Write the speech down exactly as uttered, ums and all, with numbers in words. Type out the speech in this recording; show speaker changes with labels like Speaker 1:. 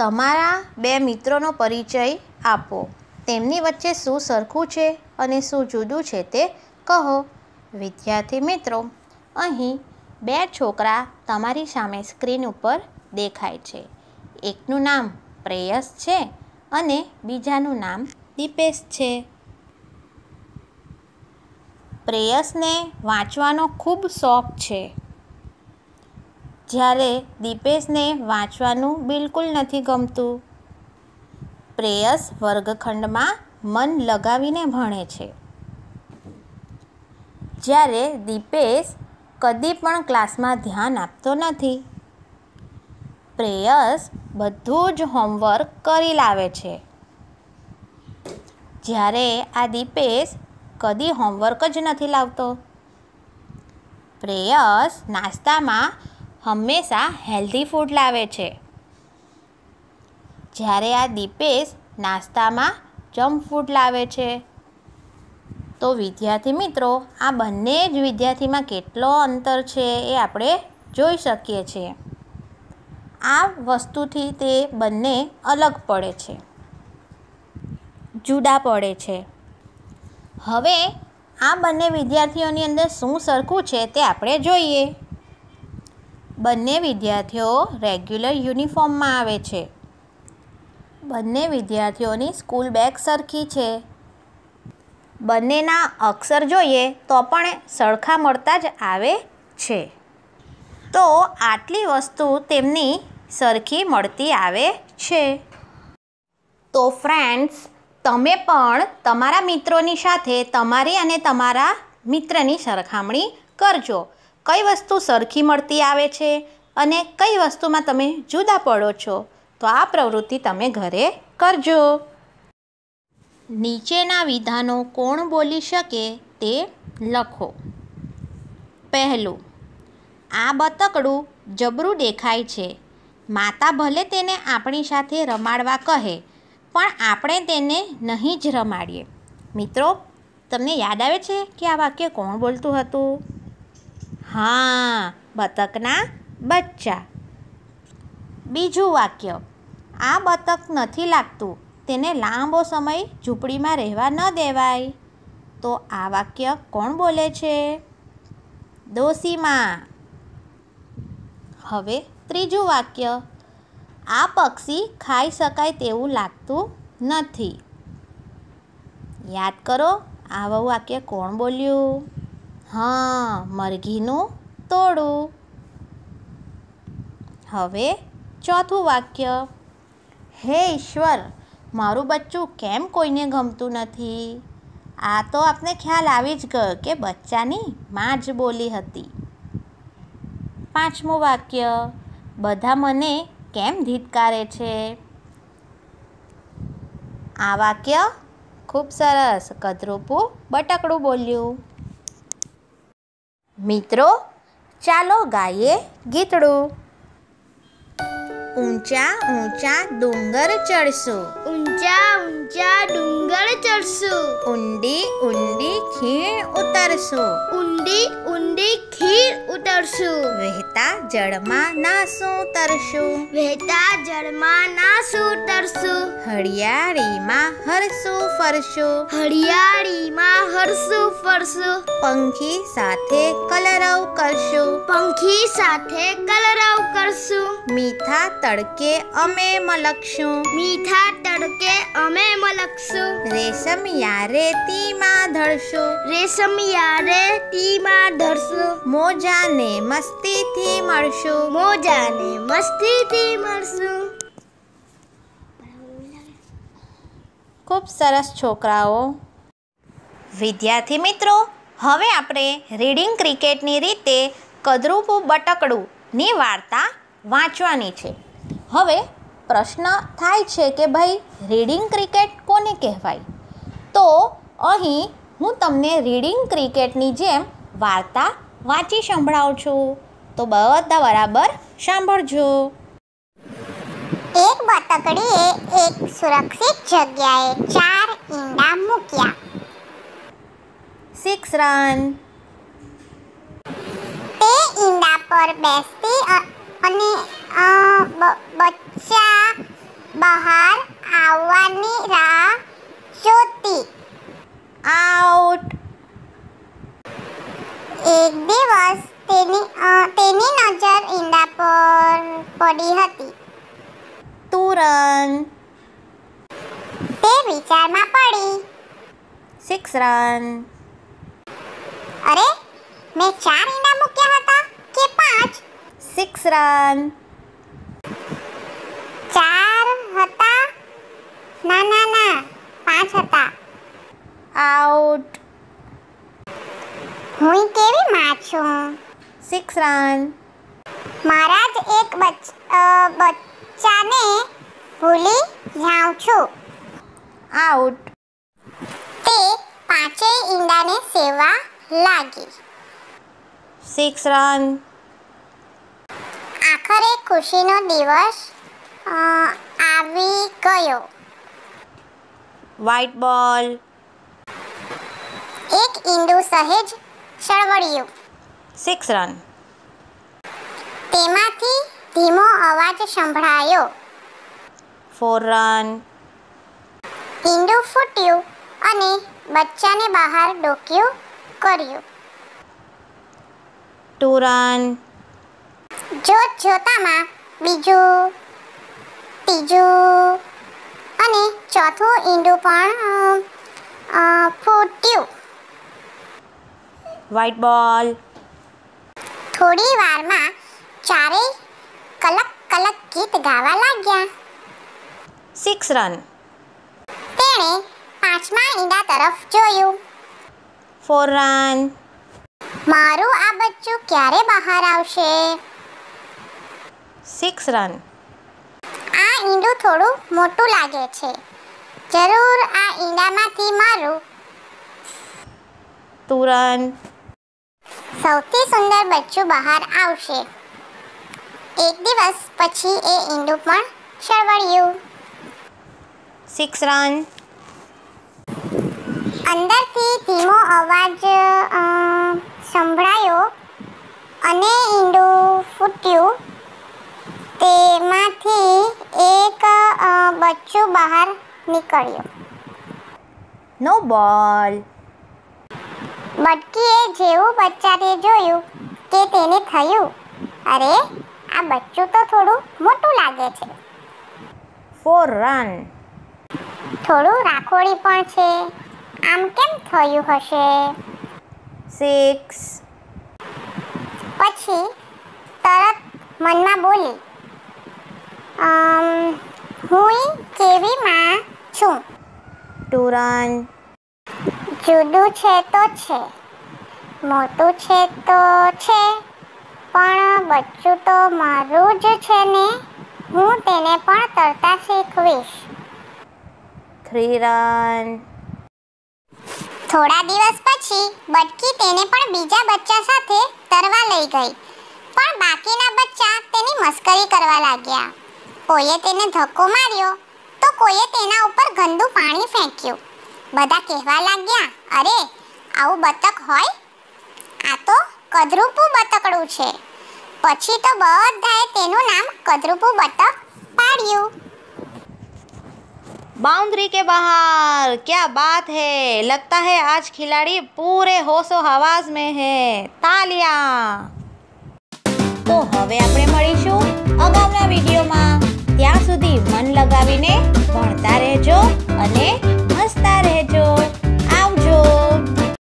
Speaker 1: તમારા બે મિત્રોનો પરિચય આપો. તેમની વચ્ચે શું સરખું છે અને શું જુદું છે તે કહો. વિદ્યાર્થી મિત્રો, અહીં બે છોકરા તમારી સામે સ્ક્રીન ઉપર દેખાય છે. એકનું નામ પ્રેયસ છે અને બીજાનું નામ દીપેશ છે. પ્રેયસને વાંચવાનો ખૂબ શોખ છે, જ્યારે દીપેશને વાંચવાનું બિલકુલ નથી ગમતું. પ્રેયસ વર્ગખંડમાં મન લગાવીને ભણે છે, જ્યારે દીપેશ કદી પણ ક્લાસમાં ધ્યાન આપતો નથી. પ્રેયસ બધું જ હોમવર્ક કરી લાવે છે, જ્યારે આ દીપેશ કદી હોમવર્ક જ નથી લાવતો. પ્રેયસ નાસ્તામાં હંમેશા હેલ્ધી ફૂડ લાવે છે, જ્યારે આ દીપેશ નાસ્તામાં જંક ફૂડ લાવે છે. તો વિદ્યાર્થી મિત્રો, આ બંને જ વિદ્યાર્થીમાં કેટલો અંતર છે એ આપણે જોઈ શકીએ છીએ. આ વસ્તુથી તે બંને અલગ પડે છે, જુદા પડે છે. હવે આ બંને વિદ્યાર્થીઓની અંદર શું સરખું છે તે આપણે જોઈએ. બંને વિદ્યાર્થીઓ રેગ્યુલર યુનિફોર્મમાં આવે છે. બંને વિદ્યાર્થીઓની સ્કૂલ બેગ સરખી છે. બંનેના અક્ષર જોઈએ તો પણ સરખા મળતા જ આવે છે. તો આટલી વસ્તુ તેમની સરખી મળતી આવે છે. તો ફ્રેન્ડ્સ, તમે પણ તમારા મિત્રોની સાથે તમારી અને તમારા મિત્રની સરખામણી કરજો. કઈ વસ્તુ સરખી મળતી આવે છે અને કઈ વસ્તુમાં તમે જુદા પડો છો. તો આ પ્રવૃત્તિ તમે ઘરે કરજો. નીચેના વિધાનો કોણ બોલી શકે તે લખો. પહેલું, આ બતકડું જબરું દેખાય છે. માતા ભલે તેને આપણી સાથે રમાડવા કહે, પણ આપણે તેને નહીં જ રમાડીએ. મિત્રો, તમને યાદ આવે છે કે આ વાક્ય કોણ બોલતું હતું? હા, બતકના બચ્ચા. બીજું વાક્ય, આ બતક નથી લાગતું, તેને લાંબો સમય ઝૂંપડીમાં રહેવા ન દેવાય. તો આ વાક્ય કોણ બોલે છે? ડોશીમા. હવે ત્રીજું વાક્ય, આ પક્ષી ખાઈ શકાય તેવું લાગતું નથી. યાદ કરો, આવું વાક્ય કોણ બોલ્યું? હા, મરઘીનું ટોળું. હવે ચોથું વાક્ય, હે ઈશ્વર, મારું બચ્ચું કેમ કોઈને ગમતું નથી? આ તો આપને ખ્યાલ આવી જ ગયો કે બચ્ચાની માં જ બોલી હતી. પાંચમું વાક્ય, બધા મને કેમ ધિક્કારે છે? આ વાક્ય ખૂબ સરસ કદરૂપું બટકડું બોલ્યું. મિત્રો, ચાલો ગાઈએ ગીતડું. ઊંચા ઊંચા ડુંગર ચડશું,
Speaker 2: ઊંચા ઊંચા ડુંગર ચડશું,
Speaker 1: ઊંડી ઊંડી ખીણ ઉતરશું,
Speaker 2: ઊંડી ઊંડી ખીણ ઉતરશું,
Speaker 1: વહેતા જળમાં નાસું તરશું,
Speaker 2: વહેતા જળમાં નાસું તરશું,
Speaker 1: હરિયાળીમાં હરશું ફરશું,
Speaker 2: હરિયાળીમાં હરશું ફરશું,
Speaker 1: પંખી સાથે કલરવ કરશું,
Speaker 2: પંખી સાથે કલરવ કરશું,
Speaker 1: મીઠા તડકે અમે મલકશું,
Speaker 2: મીઠા તડકે અમે મલકશું,
Speaker 1: રેશમિયા રેતીમાં ધરશું,
Speaker 2: રેશમિયા રેતીમાં ધરશું,
Speaker 1: મોજાને મસ્તીથી મળશું,
Speaker 2: મોજાને મસ્તીથી મળશું.
Speaker 1: ખૂબ સરસ છોકરાઓ. વિદ્યાર્થી મિત્રો, હવે આપણે રીડિંગ ક્રિકેટની રીતે કદરૂપું બટકડુંની વાર્તા વાંચવાની છે. હવે પ્રશ્ન થાય છે કે ભાઈ રીડિંગ ક્રિકેટ કોને કહેવાય? તો અહીં હું તમને રીડિંગ ક્રિકેટની જેમ વાર્તા વાંચી સંભળાવું છું. તો બધા બરાબર સાંભળજો.
Speaker 3: એક બતકડીએ એક સુરક્ષિત જગ્યાએ ચાર ઈંડા મૂક્યા.
Speaker 1: Six run.
Speaker 3: તે ઈંડા પર બેસતી અને અ, બ- બચ્ચા બહાર આવવાની રાહ જોતી.
Speaker 1: આઉટ.
Speaker 3: એક દિવસ તેની અ, તેની નજર ઈંડા પર પડી હતી.
Speaker 1: તુરંત.
Speaker 3: તે વિચારમાં પડી.
Speaker 1: Six run.
Speaker 3: અરે, મેં ચાર ઈંડા મૂક્યા હતા કે પાંચ?
Speaker 1: Six run.
Speaker 3: ચાર હતા? ના ના ના, પાંચ હતા.
Speaker 1: આઉટ.
Speaker 3: હું કેવી માં છું?
Speaker 1: Six run.
Speaker 3: મારા જ એક બચ અ, બચ્ચાને ભૂલી જાઉં છું.
Speaker 1: આઉટ.
Speaker 3: તે પાંચેય ઈંડાને સેવા લાગી.
Speaker 1: Six run.
Speaker 3: આખરે ખુશીનો દિવસ અ, આવી ગયો.
Speaker 1: વ્હાઈટ બોલ.
Speaker 3: એક ઈંડું સહેજ સળવળ્યું.
Speaker 1: Six run.
Speaker 3: તેમાંથી ધીમો અવાજ સંભળાયો.
Speaker 1: Four run.
Speaker 3: ઈંડું ફૂટ્યું અને બચ્ચાને બહાર ડોક્યું કર્યું.
Speaker 1: Two run.
Speaker 3: જોત જોતામાં બીજું, ત્રીજું અને ચોથું ઈંડું પણ અ, અ, ફૂટ્યું.
Speaker 1: વ્હાઈટ બોલ.
Speaker 3: થોડી વારમાં ચારેય કલક કલક ગીત ગાવા લાગ્યા.
Speaker 1: Six run.
Speaker 3: તેણે પાંચમા ઈંડા તરફ જોયું.
Speaker 1: Four run.
Speaker 3: મારું આ બચ્ચું ક્યારે બહાર આવશે?
Speaker 1: Six run.
Speaker 3: આ ઈંડું થોડું મોટું લાગે છે. જરૂર આ ઈંડામાંથી મારું
Speaker 1: ટુ રન.
Speaker 3: સૌથી સુંદર બચ્ચું બહાર આવશે. એક દિવસ પછી એ ઈંડું પણ સળવળ્યું.
Speaker 1: Six run.
Speaker 3: અંદરથી ધીમો અવાજ અ, સંભળાયો અને ઈંડું ફૂટ્યું. તેમાંથી એક અ, બચ્ચું બહાર નીકળ્યું.
Speaker 1: નો બોલ.
Speaker 3: બટકીએ જેવું બચ્ચાને જોયું કે તેને થયું, અરે, આ બચ્ચું તો થોડું મોટું લાગે છે.
Speaker 1: Four run.
Speaker 3: થોડું રાખોડી પણ છે. આમ કેમ થયું હશે?
Speaker 1: સિક્સ.
Speaker 3: પછી તરત મનમાં બોલી, અમ, હુંય કેવી માં છું?
Speaker 1: Two run.
Speaker 3: જુદું છે તો છે, મોટું છે તો છે, પણ બચ્ચું તો મારું જ છે ને. હું તેને પણ તરતા શીખવીશ.
Speaker 1: Three run.
Speaker 3: થોડા દિવસ પછી બટકી તેને પણ બીજા બચ્ચા સાથે તરવા લઈ ગઈ. પણ બાકીના બચ્ચા તેની મસ્કરી કરવા લાગ્યા. કોઈએ તેને ધક્કો માર્યો તો કોઈએ તેના ઉપર ગંદુ પાણી ફેંક્યું. બધા કહેવા લાગ્યા, અરે, આવું બતક હોય? આ તો કદરૂપું બતકડું છે. પછી તો બધાએ તેનું નામ કદરૂપું બતક પાડ્યું.
Speaker 1: बाउंड्री के बाहर, क्या बात है, लगता है आज खिलाड़ी पूरे होशो हवास में है. तालियां. તો હવે આપણે મળીશું અગાઉના વિડીયોમાં. ત્યાં સુધી મન લગાવીને ભણતા રહેજો અને